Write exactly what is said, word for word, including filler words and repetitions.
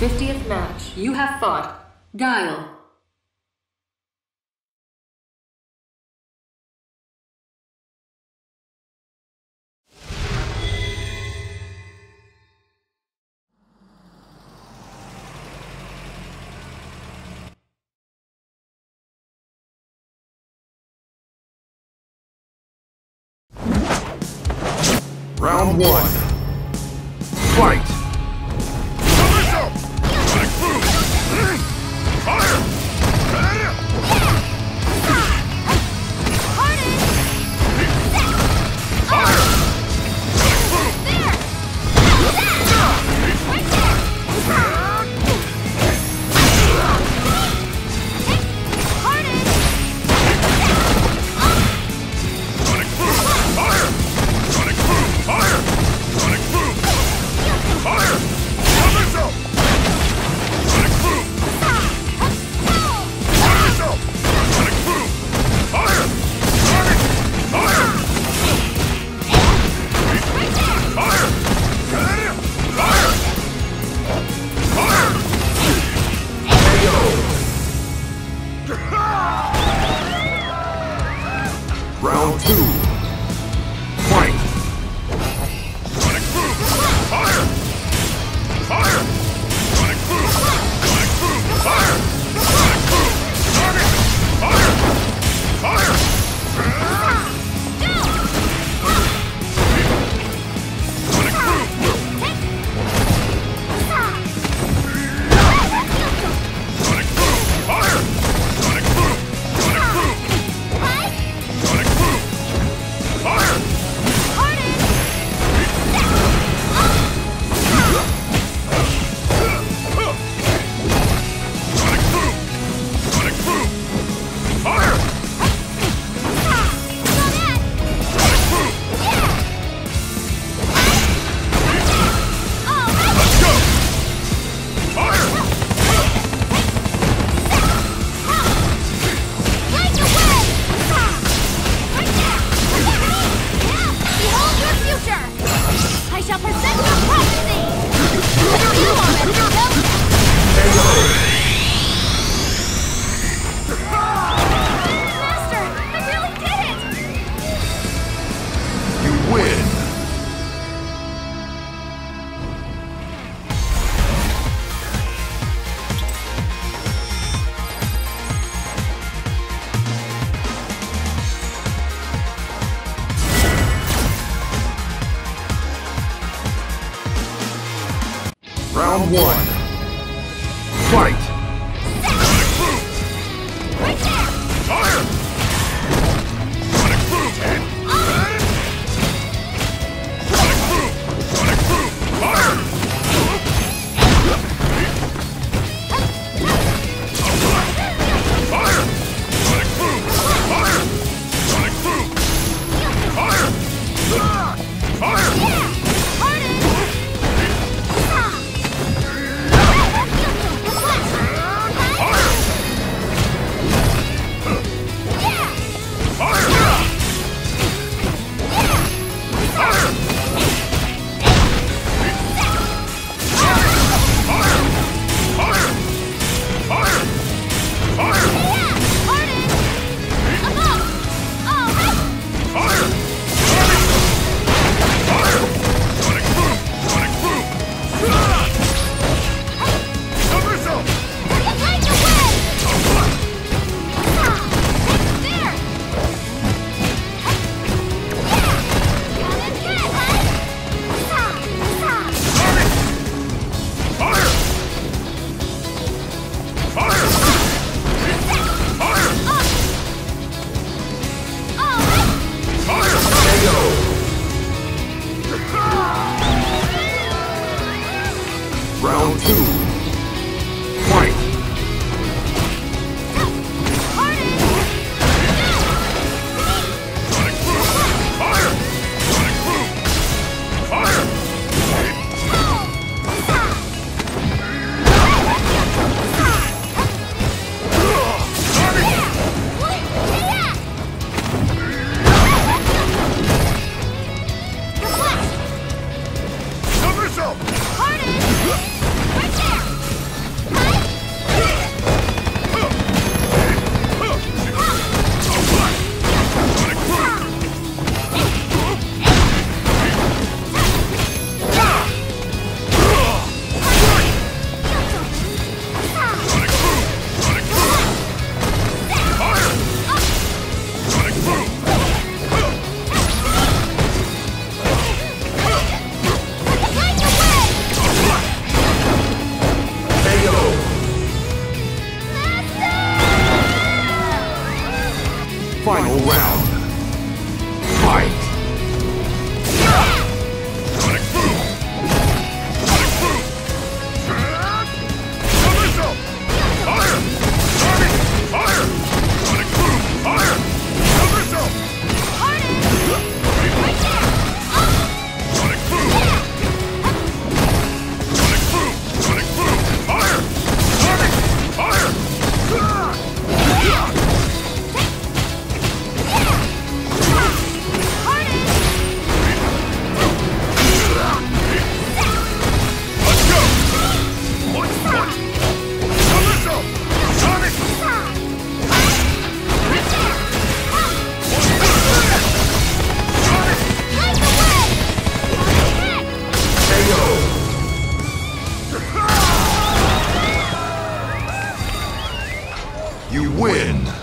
fiftieth match, you have fought Guile. Round one. Fight! Round two. Fight! Sonic Boom! Fire! Fire! Sonic Boom! Sonic Boom! Fire! Sonic Boom! Sonic! Fire! Fire! Sonic Boom! Sonic Boom! Fire! Sonic Boom! Sonic Boom! Sonic Boom! Fire! Sonic Boom! Sonic Boom! Fire! Sonic Boom! Let's go! Fire! Behold your future! I shall present your prophecy! You are a Master, I really did it! You win! Round one. Fight! Sonic Boom! Right there! Fire! Sonic Boom! Sonic Boom! Sonic Boom! Fire! Fire! Sonic Boom! Fire! Sonic Boom! Fire! Fire! Round two. Fight! Sonic Boom! Fire! Sonic Boom! Fire! Somersault! Right there! You win!